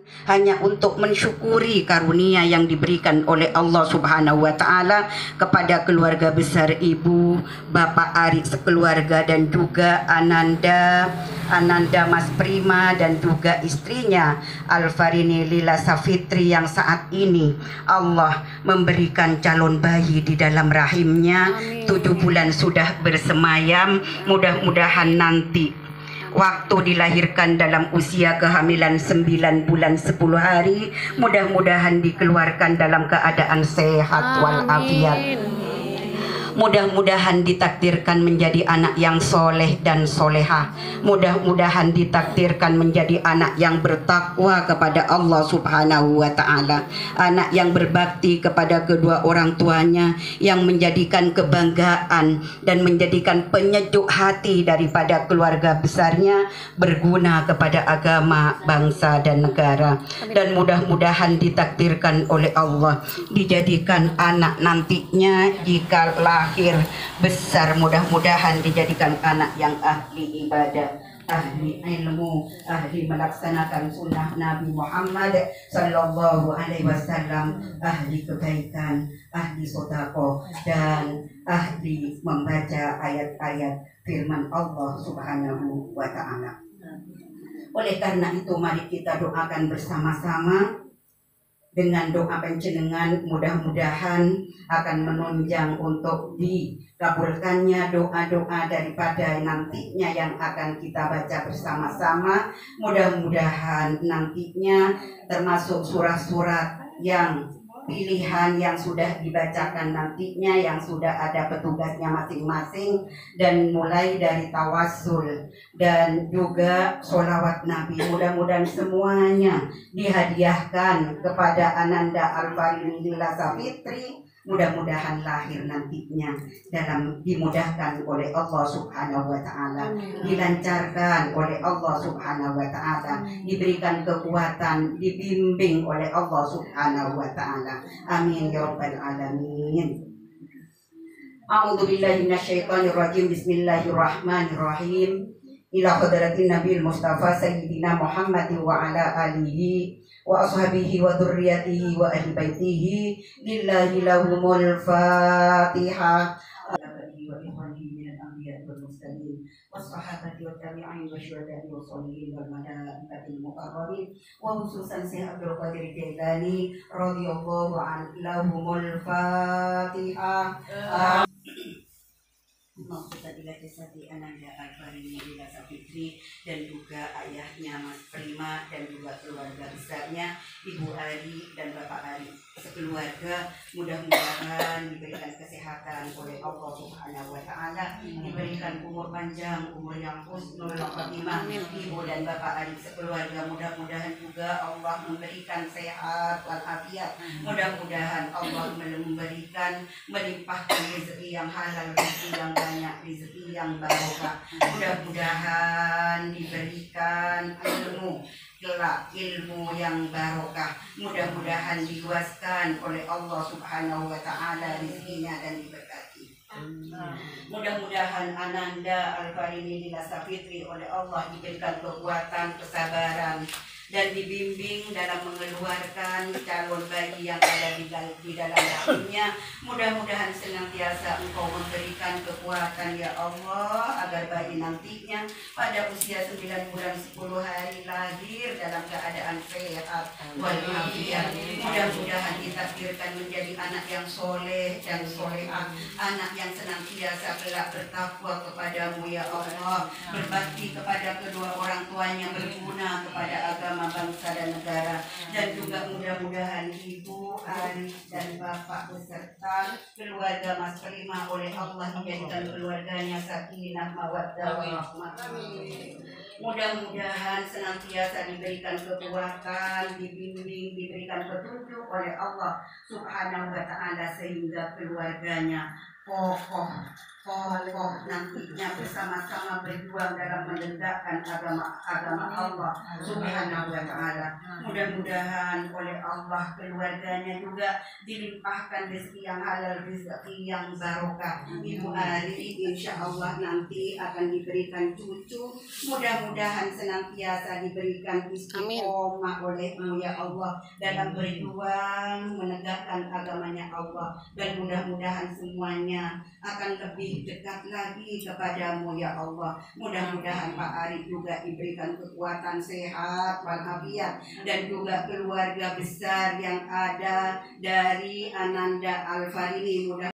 hanya untuk mensyukuri karunia yang diberikan oleh Allah Subhanahu wa taala kepada keluarga besar Ibu, Bapak Ari sekeluarga, dan juga Ananda Mas Prima dan juga istrinya Alfarini Lila Safitri yang saat ini Allah memberikan calon bayi di dalam rahimnya. 7 bulan sudah bersemayam. Mudah-mudahan nanti waktu dilahirkan dalam usia kehamilan 9 bulan 10 hari, mudah-mudahan dikeluarkan dalam keadaan sehat walafiat. Mudah-mudahan ditakdirkan menjadi anak yang soleh dan solehah. Mudah-mudahan ditakdirkan menjadi anak yang bertakwa kepada Allah Subhanahu wa ta'ala. Anak yang berbakti kepada kedua orang tuanya, yang menjadikan kebanggaan dan menjadikan penyejuk hati daripada keluarga besarnya, berguna kepada agama, bangsa, dan negara. Dan mudah-mudahan ditakdirkan oleh Allah dijadikan anak nantinya jika lahir besar, mudah-mudahan dijadikan anak yang ahli ibadah, ahli ilmu, ahli melaksanakan sunnah Nabi Muhammad Sallallahu Alaihi Wasallam, ahli kebaikan, ahli sedekah, dan ahli membaca ayat-ayat firman Allah Subhanahu wa ta'ala. Oleh karena itu mari kita doakan bersama-sama. Dengan doa panjenengan mudah-mudahan akan menunjang untuk dikabulkannya doa-doa daripada nantinya yang akan kita baca bersama-sama. Mudah-mudahan nantinya termasuk surat-surat yang pilihan yang sudah dibacakan nantinya, yang sudah ada petugasnya masing-masing, dan mulai dari tawassul dan juga sholawat Nabi, mudah-mudahan semuanya dihadiahkan kepada Ananda Alfarini Lila Safitri. Mudah-mudahan lahir nantinya dalam dimudahkan oleh Allah Subhanahu wa ta'ala, dilancarkan oleh Allah Subhanahu wa ta'ala, diberikan kekuatan, dibimbing oleh Allah Subhanahu wa ta'ala. Amin ya rabbal alamin. A'udzu billahi minasyaitonir rajim. Bismillahirrahmanirrahim. Ila hadratin Nabil Mustafa Sayyidina Muhammad wa ala alihi wa ashabihi wa dzurriyyatihi wa ahli baitihi lillahi lahumul fatihah. والصحابة والتابعين والشهداء والصالحين والملائكة المقربين وخصوصا سيدنا عبد القادر الجيلاني رضي الله عنه لهم الفاتحة. Maksudnya Desati Ananda Alfarini Lila Safitri dan juga ayahnya Mas Prima dan juga keluarga besarnya Ibu Ari dan Bapak Ari sekeluarga, mudah-mudahan diberikan kesehatan oleh Allah Subhanahu wa ta'ala, diberikan umur panjang, umur yang husnul khotimah Ibu dan Bapak Ari sekeluarga. Mudah-mudahan juga Allah memberikan sehat walafiat. Mudah-mudahan Allah memberikan melimpahkan rezeki yang halal, rezeki yang banyak, rezeki yang barokah. Mudah-mudahan diberikan ilmu yang barokah. Mudah-mudahan diluaskan oleh Allah Subhanahu wa ta'ala rezekinya dan diberkati. Mudah-mudahan Ananda Alfarini Lila Safitri oleh Allah diberikan kekuatan, kesabaran, dan dibimbing dalam mengeluarkan calon bayi yang ada di dalam rahimnya. Mudah-mudahan senantiasa Engkau memberikan kekuatan ya Allah, agar bayi nantinya pada usia 9 bulan 10 hari lahir dalam keadaan sehat walafiat. Mudah-mudahan ditakdirkan menjadi anak yang soleh dan solehah, anak yang senantiasa kelak bertakwa kepadamu ya Allah, berbakti kepada kedua orang tuanya, berguna kepada agama, bangsa dan negara. Dan juga mudah-mudahan Ibu Ari dan Bapak beserta keluarga Mas Prima oleh Allah menjadikan keluarganya sakinah mawaddah warahmah. Mudah-mudahan senantiasa diberikan kekuatan, dibimbing, diberikan petunjuk oleh Allah Subhanahu wa ta'ala, sehingga keluarganya kokoh, kokoh nantinya bersama-sama berjuang dalam menegakkan agama Allah Subhanahu wa Ta'ala. Mudah-mudahan oleh Allah keluarganya juga dilimpahkan rezeki yang halal, rezeki yang barokah. Ibu Ari insya Allah nanti akan diberikan cucu, mudah-mudahan senantiasa diberikan istiqomah oleh-Mu ya Allah dalam berjuang menegakkan agamanya Allah, dan mudah-mudahan semuanya akan lebih dekat lagi kepadamu ya Allah. Mudah-mudahan Pak Ari juga diberikan kekuatan, sehat walafiat, dan juga keluarga besar yang ada dari Ananda Al-Farini.